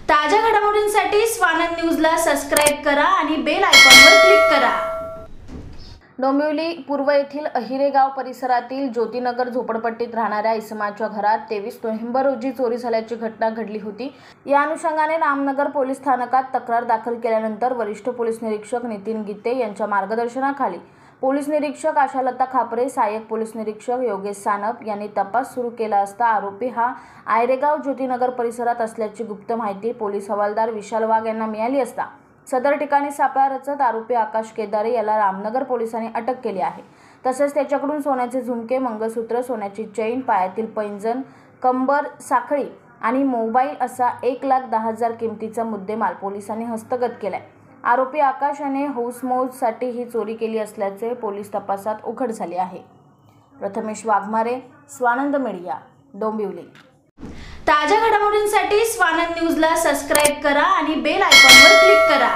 ताज्या घडामोडींसाठी स्वानंद न्यूजला सबस्क्राइब करा आणि बेल आयकॉनवर क्लिक करा। डोंबिवली पूर्व येथील अहिरेगाव परिसरातील ज्योतिनगर झोपडपट्टीत राहणाऱ्या इसमाच्या घरात 23 नोव्हेंबर रोजी चोरी झाल्याची घटना घडली होती। या अनुषंगाने रामनगर पोलीस स्थानकात तक्रार दाखल केल्यानंतर वरिष्ठ पोलीस निरीक्षक नितीन गीते यांच्या मार्गदर्शनाखाली पोलीस निरीक्षक आशालता खापरे, सहाय्यक पोलीस निरीक्षक योगेश सानप यांनी तपास सुरू केला असता आरोपी हा अहिरेगाव ज्योतिनगर परिसरात असल्याची गुप्त माहिती पोलीस हवालदार विशाल वाघ यांना मिळाली असता सदर ठिकाणी सापळा रचत आरोपी आकाश केदारे याला रामनगर पोलिसांनी अटक केली आहे। तसेच त्याच्याकडून सोन्याचे झुमके, मंगळसूत्र, सोन्याची चैन, पायातील पैंजण, कंबर साखळी आणि मोबाईल असा 1,10,000 किमतीचा मुद्देमाल पोलिसांनी हस्तगत केलाय। आरोपी आकाश याने हौसमौजसाठी ही चोरी केली असल्याचे पोलीस तपासात उघड झाले आहे। प्रथमेश वाघमारे, स्वानंद मीडिया, डोंबिवली। ताज्या घडामोडींसाठी स्वानंद न्यूजला सबस्क्राइब करा आणि बेल आयकॉनवर क्लिक करा।